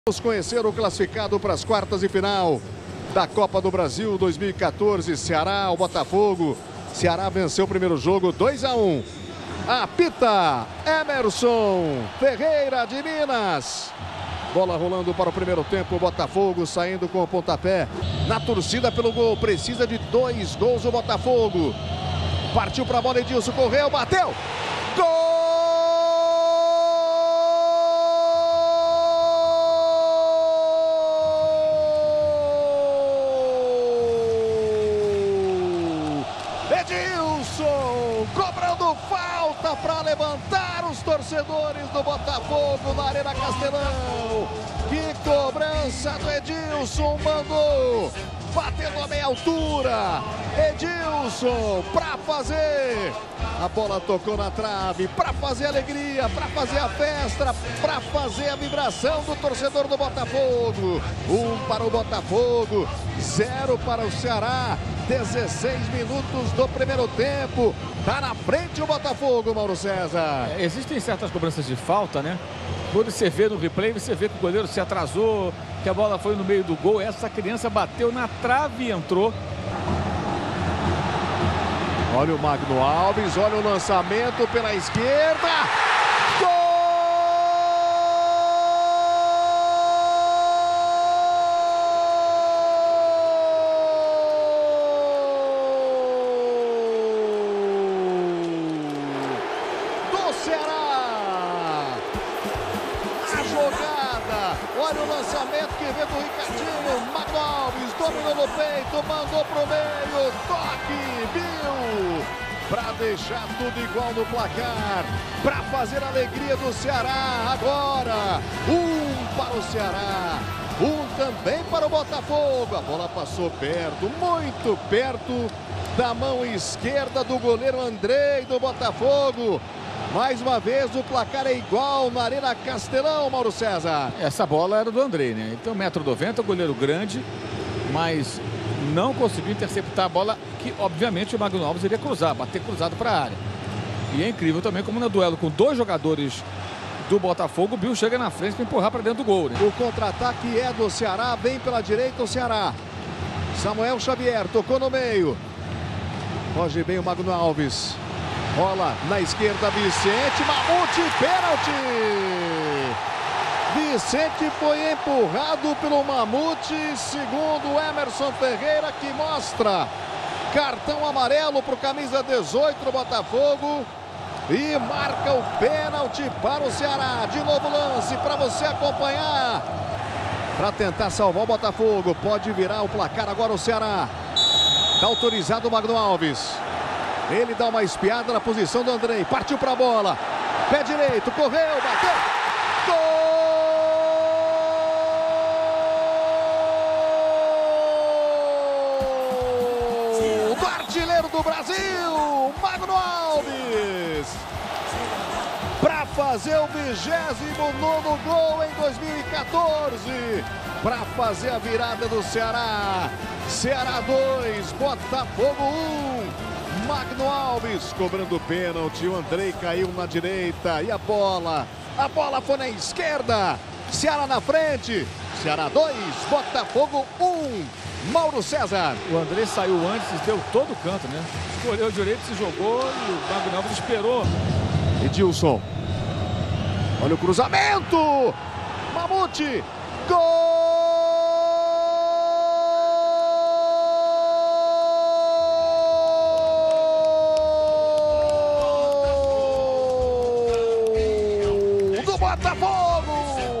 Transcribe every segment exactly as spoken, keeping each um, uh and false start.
Vamos conhecer o classificado para as quartas de final da Copa do Brasil dois mil e quatorze. Ceará, o Botafogo. Ceará venceu o primeiro jogo dois a um. Apita Emerson Ferreira de Minas. Bola rolando para o primeiro tempo. O Botafogo saindo com o pontapé. Na torcida pelo gol. Precisa de dois gols o Botafogo. Partiu para a bola, Edilson correu, bateu. Gol! Edilson cobrando falta para levantar os torcedores do Botafogo na Arena Castelão. Que cobrança do Edilson, mandou batendo a meia altura. Edilson para fazer. A bola tocou na trave para fazer alegria, para fazer a festa, para fazer a vibração do torcedor do Botafogo. Um para o Botafogo, zero para o Ceará. dezesseis minutos do primeiro tempo. Tá na frente o Botafogo, Mauro César. É, existem certas cobranças de falta, né? Quando você vê no replay, você vê que o goleiro se atrasou, que a bola foi no meio do gol. Essa criança bateu na trave e entrou. Olha o Magno Alves, olha o lançamento pela esquerda. Gol! Do Ceará. A jogada. Olha o lançamento que vem do Ricardinho. Magno Alves dominou no peito, mandou pro meio. Toque, viu? Para deixar tudo igual no placar, para fazer a alegria do Ceará. Agora, um para o Ceará, um também para o Botafogo. A bola passou perto, muito perto da mão esquerda do goleiro Andrei do Botafogo. Mais uma vez o placar é igual na Arena Castelão, Mauro César. Essa bola era do Andrei, né? Então, um metro e noventa, goleiro grande, mas não conseguiu interceptar a bola que, obviamente, o Magno Alves iria cruzar, bater cruzado para a área. E é incrível também como no duelo com dois jogadores do Botafogo, o Bill chega na frente para empurrar para dentro do gol, né? O contra-ataque é do Ceará, vem pela direita o Ceará. Samuel Xavier tocou no meio. Foge bem o Magno Alves. Bola na esquerda, Vicente, Mamute, pênalti! Vicente foi empurrado pelo Mamute, segundo Emerson Ferreira, que mostra cartão amarelo para o camisa dezoito do Botafogo e marca o pênalti para o Ceará. De novo lance para você acompanhar, para tentar salvar o Botafogo. Pode virar o placar agora o Ceará. Está autorizado o Magno Alves. Ele dá uma espiada na posição do Andrei. Partiu para a bola. Pé direito, correu, bateu. Gol! Do artilheiro do Brasil, Magno Alves. Para fazer o vigésimo nono gol em dois mil e quatorze. Para fazer a virada do Ceará. Ceará dois, Botafogo um. Magno Alves cobrando pênalti, o Andrei caiu na direita e a bola, a bola foi na esquerda. Ceará na frente, Ceará dois, Botafogo um. Mauro César. O Andrei saiu antes e deu todo o canto, né? Escolheu direito, se jogou e o Magno Alves esperou. Edilson. Olha o cruzamento. Mamute. Gol! Botafogo!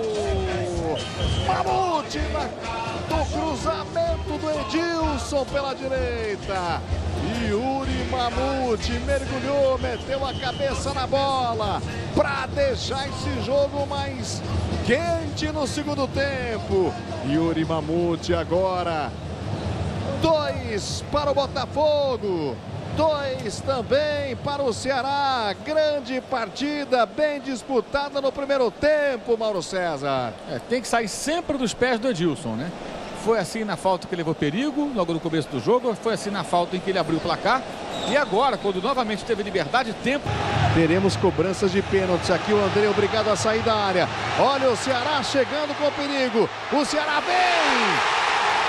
Mamute do cruzamento do Edilson pela direita. Yuri Mamute mergulhou, meteu a cabeça na bola para deixar esse jogo mais quente no segundo tempo. Yuri Mamute agora. Dois para o Botafogo. Dois também para o Ceará. Grande partida, bem disputada no primeiro tempo, Mauro César. É, tem que sair sempre dos pés do Edilson, né? Foi assim na falta que levou perigo, logo no começo do jogo. Foi assim na falta em que ele abriu o placar. E agora, quando novamente teve liberdade, tempo. Teremos cobranças de pênaltis aqui. O André obrigado a sair da área. Olha o Ceará chegando com perigo. O Ceará vem!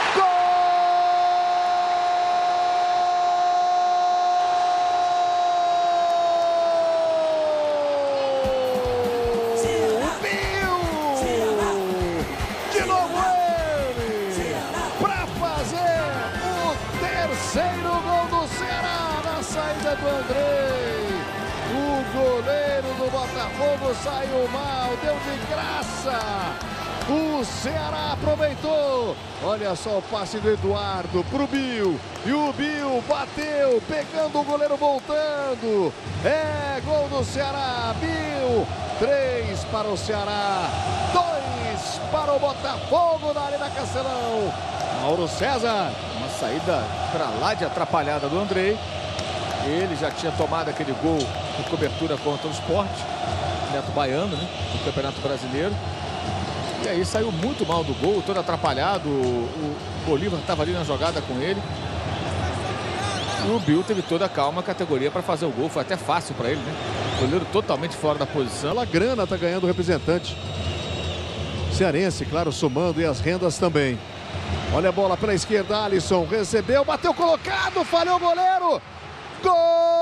Terceiro gol do Ceará na saída do Andrei. O goleiro do Botafogo saiu mal, deu de graça. O Ceará aproveitou. Olha só o passe do Eduardo pro Bill. E o Bill bateu, pegando o goleiro voltando. É gol do Ceará. Bill, três para o Ceará, dois para o Botafogo na Arena Castelão. Mauro César. Uma saída para lá de atrapalhada do Andrei. Ele já tinha tomado aquele gol de cobertura contra o Sport, Neto Baiano, né, no Campeonato Brasileiro. E aí saiu muito mal do gol, todo atrapalhado. O Bolívar estava ali na jogada com ele. E o Bill teve toda a calma, a categoria para fazer o gol. Foi até fácil para ele, né? O goleiro totalmente fora da posição. A grana está ganhando o representante cearense, claro, somando, e as rendas também. Olha a bola pela esquerda, Alisson recebeu, bateu colocado, falhou o goleiro. Gol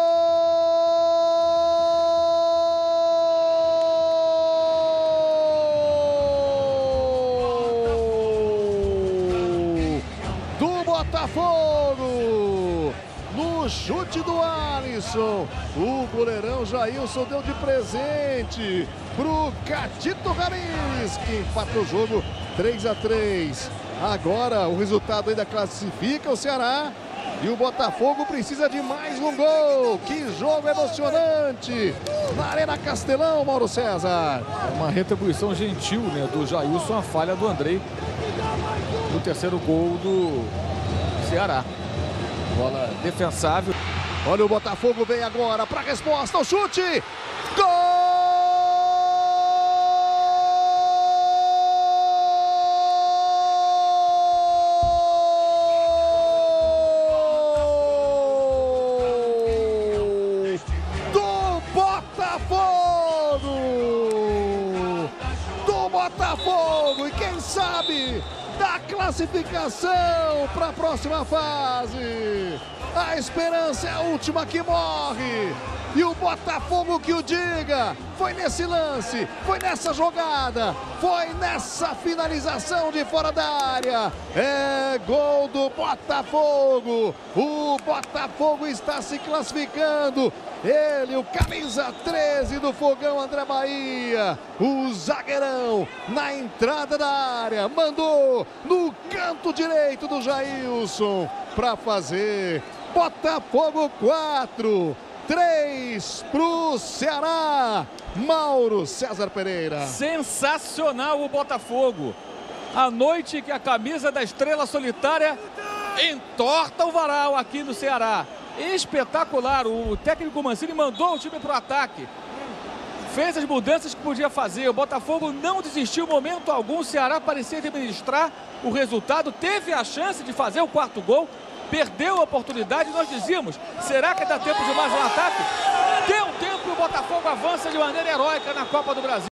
do Botafogo. No chute do Alisson, o goleirão Jailson deu de presente pro Catito Ramires, que empata o jogo três a três. Agora o resultado ainda classifica o Ceará e o Botafogo precisa de mais um gol. Que jogo emocionante na Arena Castelão, Mauro César. É uma retribuição gentil, né, do Jailson, a falha do Andrei no terceiro gol do Ceará. Bola defensável. Olha o Botafogo, vem agora para a resposta, o chute. Gol! Botafogo, e quem sabe da classificação para a próxima fase. A esperança é a última que morre. E o Botafogo que o diga. Foi nesse lance, foi nessa jogada, foi nessa finalização de fora da área. É gol do Botafogo. O Botafogo está se classificando. Ele, o camisa treze do Fogão, André Bahia. O zagueirão na entrada da área. Mandou no canto direito do Jailson para fazer. Botafogo quatro. três pro Ceará. Mauro César Pereira. Sensacional o Botafogo. A noite que a camisa da Estrela Solitária entorta o varal aqui no Ceará. Espetacular. O técnico Mancini mandou o time para o ataque. Fez as mudanças que podia fazer. O Botafogo não desistiu em momento algum. O Ceará parecia administrar o resultado. Teve a chance de fazer o quarto gol. Perdeu a oportunidade. Nós dizíamos, será que dá tempo de mais um ataque? Deu tempo e o Botafogo avança de maneira heróica na Copa do Brasil.